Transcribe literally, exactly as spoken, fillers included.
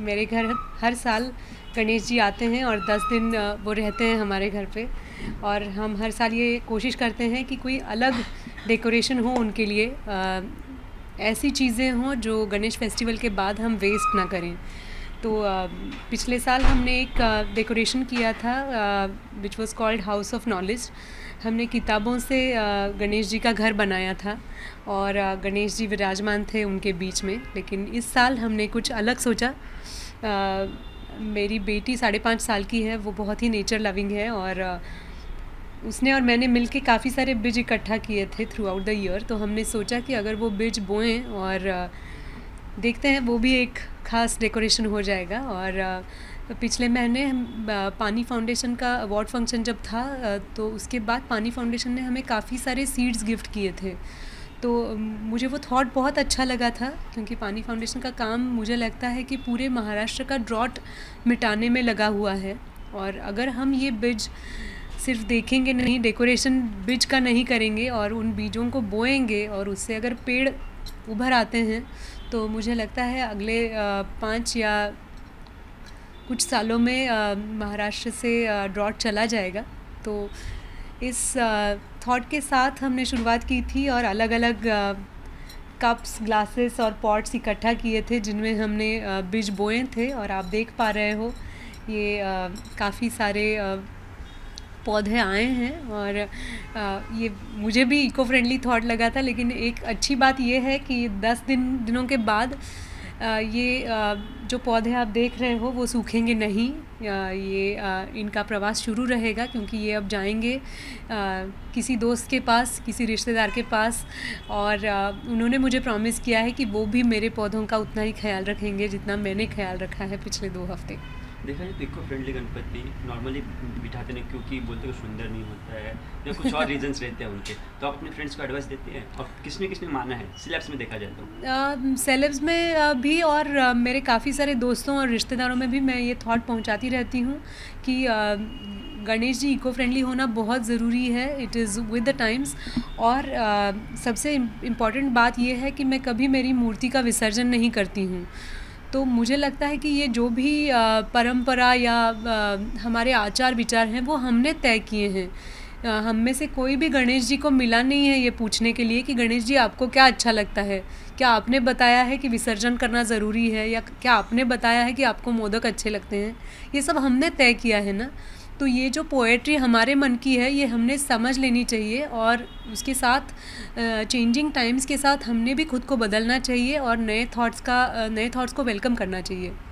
मेरे घर हर साल गणेश जी आते हैं और दस दिन वो रहते हैं हमारे घर पे। और हम हर साल ये कोशिश करते हैं कि कोई अलग डेकोरेशन हो उनके लिए, आ, ऐसी चीज़ें हों जो गणेश फेस्टिवल के बाद हम वेस्ट ना करें। तो आ, पिछले साल हमने एक डेकोरेशन किया था which was called house of knowledge. हमने किताबों से गणेश जी का घर बनाया था और गणेश जी विराजमान थे उनके बीच में। लेकिन इस साल हमने कुछ अलग सोचा। आ, मेरी बेटी साढ़े पाँच साल की है, वो बहुत ही नेचर लविंग है और उसने और मैंने मिलके काफ़ी सारे बीज इकट्ठा किए थे थ्रू आउट द ईयर। तो हमने सोचा कि अगर वो बीज बोएं और देखते हैं, वो भी एक ख़ास डेकोरेशन हो जाएगा। और पिछले महीने पानी फाउंडेशन का अवार्ड फंक्शन जब था तो उसके बाद पानी फाउंडेशन ने हमें काफ़ी सारे सीड्स गिफ्ट किए थे। तो मुझे वो थॉट बहुत अच्छा लगा था, क्योंकि पानी फाउंडेशन का काम मुझे लगता है कि पूरे महाराष्ट्र का ड्रॉट मिटाने में लगा हुआ है। और अगर हम ये बीज सिर्फ देखेंगे नहीं, डेकोरेशन बीज का नहीं करेंगे और उन बीजों को बोएंगे और उससे अगर पेड़ उभर आते हैं तो मुझे लगता है अगले पाँच या कुछ सालों में महाराष्ट्र से ड्रॉट चला जाएगा। तो इस थॉट के साथ हमने शुरुआत की थी और अलग अलग कप्स, ग्लासेस और पॉट्स इकट्ठा किए थे जिनमें हमने बीज बोए थे। और आप देख पा रहे हो ये काफ़ी सारे पौधे आए हैं और ये मुझे भी इको फ्रेंडली थॉट लगा था। लेकिन एक अच्छी बात ये है कि दस दिन दिनों के बाद ये जो पौधे आप देख रहे हो वो सूखेंगे नहीं। ये इनका प्रवास शुरू रहेगा, क्योंकि ये अब जाएंगे किसी दोस्त के पास, किसी रिश्तेदार के पास। और उन्होंने मुझे प्रॉमिस किया है कि वो भी मेरे पौधों का उतना ही ख्याल रखेंगे जितना मैंने ख्याल रखा है पिछले दो हफ्ते। देखा जाए तो इको फ्रेंडली गणपति नॉर्मली बिठाते नहीं, क्योंकि बोलते हैं सुंदर नहीं होता है या कुछ और रीजंस रहते हैं उनके। तो आप अपने फ्रेंड्स को एडवाइस देते हैं और किसने किसने माना है सेलेब्स में देखा जाए तो? सेलेब्स uh, में uh, भी और uh, मेरे काफ़ी सारे दोस्तों और रिश्तेदारों में भी मैं ये थॉट पहुंचाती रहती हूँ कि uh, Ganesh ji eco friendly होना बहुत ज़रूरी है। It is with the times. और uh, सबसे इम्पॉर्टेंट बात यह है कि मैं कभी मेरी मूर्ति का विसर्जन नहीं करती हूँ। तो मुझे लगता है कि ये जो भी परंपरा या हमारे आचार विचार हैं वो हमने तय किए हैं। हम में से कोई भी गणेश जी को मिला नहीं है ये पूछने के लिए कि गणेश जी आपको क्या अच्छा लगता है। क्या आपने बताया है कि विसर्जन करना ज़रूरी है, या क्या आपने बताया है कि आपको मोदक अच्छे लगते हैं? ये सब हमने तय किया है ना। तो ये जो पोएट्री हमारे मन की है ये हमने समझ लेनी चाहिए और उसके साथ चेंजिंग टाइम्स के साथ हमने भी खुद को बदलना चाहिए और नए थॉट्स का नए थॉट्स को वेलकम करना चाहिए।